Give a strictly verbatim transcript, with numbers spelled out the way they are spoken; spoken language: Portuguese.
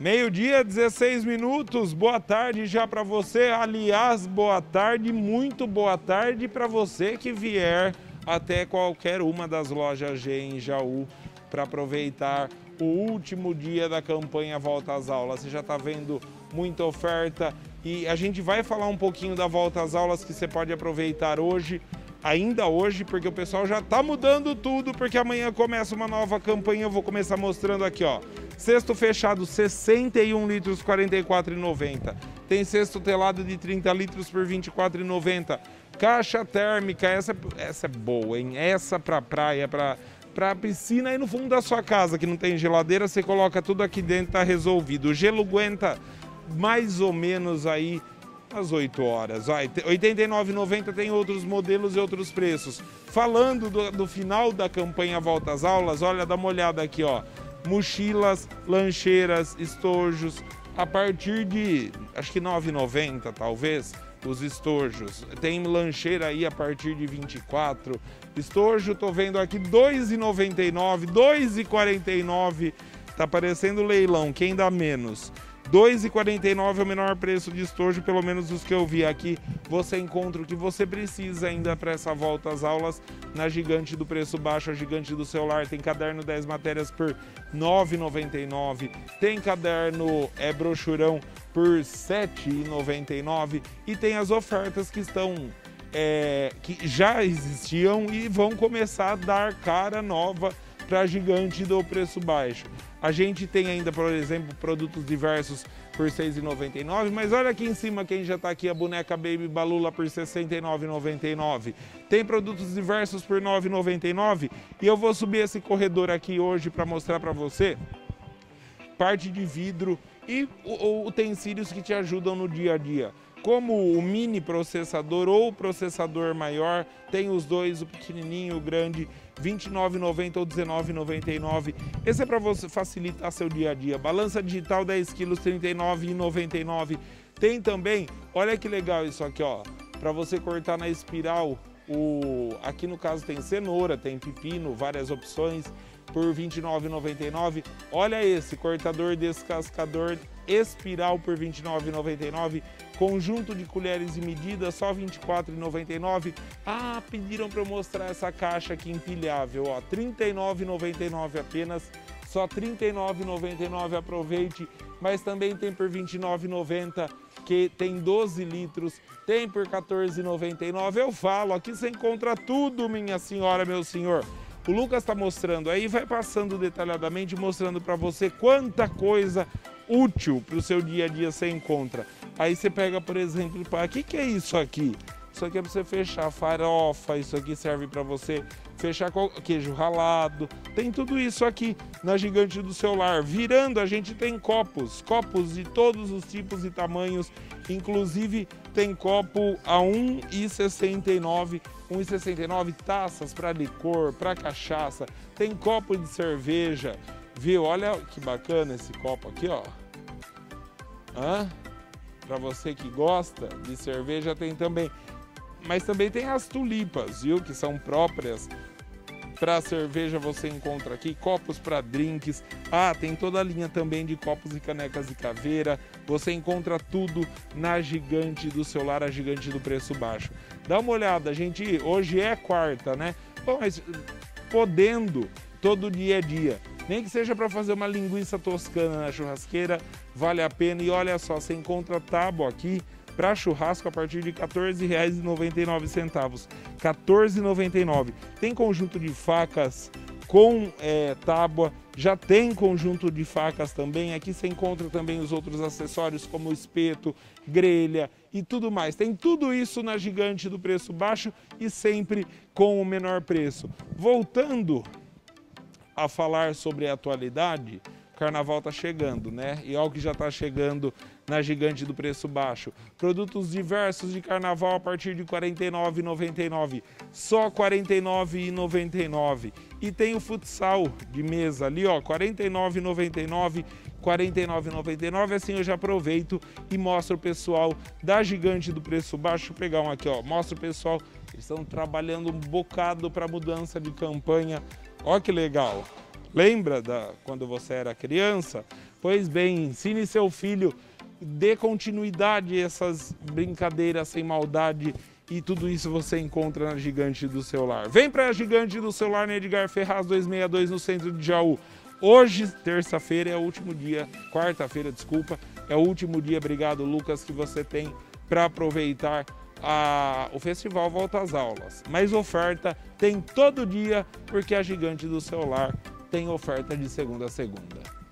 Meio-dia, dezesseis minutos, boa tarde já para você. Aliás, boa tarde, muito boa tarde para você que vier até qualquer uma das lojas G em Jaú para aproveitar o último dia da campanha Volta às Aulas. Você já está vendo muita oferta e a gente vai falar um pouquinho da Volta às Aulas que você pode aproveitar hoje, ainda hoje, porque o pessoal já está mudando tudo, porque amanhã começa uma nova campanha. Eu vou começar mostrando aqui, ó. Cesto fechado, sessenta e um litros, quarenta e quatro reais e noventa centavos. Tem cesto telado de trinta litros por vinte e quatro reais e noventa centavos. Caixa térmica, essa, essa é boa, hein? Essa para praia, para para piscina aí no fundo da sua casa, que não tem geladeira, você coloca tudo aqui dentro, tá resolvido. O gelo aguenta mais ou menos aí às oito horas. Vai, oitenta e nove reais e noventa centavos, tem outros modelos e outros preços. Falando do, do final da campanha Volta às Aulas, olha, dá uma olhada aqui, ó. Mochilas, lancheiras, estojos, a partir de, acho que nove reais e noventa centavos, talvez, os estojos. Tem lancheira aí a partir de vinte e quatro reais. Estojo, tô vendo aqui, dois reais e noventa e nove centavos, dois reais e quarenta e nove centavos, tá parecendo leilão, quem dá menos? dois reais e quarenta e nove centavos é o menor preço de estojo, pelo menos os que eu vi aqui. Você encontra o que você precisa ainda para essa volta às aulas na Gigante do Preço Baixo, a Gigante do Celular. Tem caderno dez matérias por nove reais e noventa e nove centavos, tem caderno é, brochurão por sete reais e noventa e nove centavos e tem as ofertas que estão... É, que já existiam e vão começar a dar cara nova para a Gigante do Preço Baixo. A gente tem ainda, por exemplo, produtos diversos por seis reais e noventa e nove centavos, mas olha aqui em cima quem já está aqui, a boneca Baby Balula por sessenta e nove reais e noventa e nove centavos. Tem produtos diversos por nove reais e noventa e nove centavos e eu vou subir esse corredor aqui hoje para mostrar para você parte de vidro e utensílios que te ajudam no dia a dia. Como o mini processador ou o processador maior, tem os dois, o pequenininho, o grande, vinte e nove reais e noventa centavos ou dezenove reais e noventa e nove centavos. Esse é para você facilitar seu dia a dia. Balança digital dez quilos, trinta e nove reais e noventa e nove centavos. Tem também, olha que legal isso aqui, ó, para você cortar na espiral. O, aqui no caso tem cenoura, tem pepino, várias opções por vinte e nove reais e noventa e nove centavos. Olha esse, cortador descascador espiral por vinte e nove reais e noventa e nove centavos. Conjunto de colheres e medidas, só vinte e quatro reais e noventa e nove centavos. Ah, pediram para eu mostrar essa caixa aqui empilhável, ó, trinta e nove reais e noventa e nove centavos apenas, só trinta e nove reais e noventa e nove centavos, aproveite. Mas também tem por vinte e nove reais e noventa centavos, que tem doze litros, tem por quatorze reais e noventa e nove centavos. Eu falo, aqui você encontra tudo, minha senhora, meu senhor. O Lucas está mostrando aí, vai passando detalhadamente, mostrando para você quanta coisa útil para o seu dia a dia você encontra. Aí você pega, por exemplo, o que, que é isso aqui? Isso aqui é para você fechar farofa, isso aqui serve para você fechar queijo ralado. Tem tudo isso aqui na Gigante do Celular. Virando, a gente tem copos, copos de todos os tipos e tamanhos. Inclusive tem copo a um real e sessenta e nove centavos. um real e sessenta e nove centavos, taças para licor, para cachaça. Tem copo de cerveja. Viu? Olha que bacana esse copo aqui, ó. Hã? Para você que gosta de cerveja tem também. Mas também tem as tulipas, viu? Que são próprias para cerveja, você encontra aqui. Copos para drinks. Ah, tem toda a linha também de copos e canecas de caveira. Você encontra tudo na Gigante do Celular, a Gigante do Preço Baixo. Dá uma olhada, gente. Hoje é quarta, né? Bom, mas podendo, todo dia é dia. Nem que seja para fazer uma linguiça toscana na churrasqueira, vale a pena. E olha só, você encontra tábua aqui para churrasco a partir de quatorze reais e noventa e nove centavos. quatorze reais e noventa e nove centavos. Tem conjunto de facas com é, tábua, já tem conjunto de facas também. Aqui você encontra também os outros acessórios como espeto, grelha e tudo mais. Tem tudo isso na Gigante do Preço Baixo e sempre com o menor preço. Voltando a falar sobre a atualidade, o carnaval está chegando, né? E olha o que já está chegando na Gigante do Preço Baixo. Produtos diversos de carnaval a partir de quarenta e nove reais e noventa e nove centavos. Só quarenta e nove reais e noventa e nove centavos. E tem o futsal de mesa ali, ó, quarenta e nove reais e noventa e nove centavos, quarenta e nove reais e noventa e nove centavos. Assim eu já aproveito e mostro o pessoal da Gigante do Preço Baixo. Deixa eu pegar um aqui, ó. Mostra o pessoal. Eles estão trabalhando um bocado para mudança de campanha. Ó que legal. Lembra da quando você era criança? Pois bem, ensine seu filho, dê continuidade a essas brincadeiras sem maldade e tudo isso você encontra na Gigante do Seu Lar. Vem para a Gigante do Seu Lar, na Edgar Ferraz duzentos e sessenta e dois, no centro de Jaú. Hoje, terça-feira, é o último dia, quarta-feira, desculpa, é o último dia, obrigado Lucas, que você tem para aproveitar a, o festival Volta às Aulas. Mas oferta tem todo dia, porque a Gigante do Seu Lar tem oferta de segunda a segunda.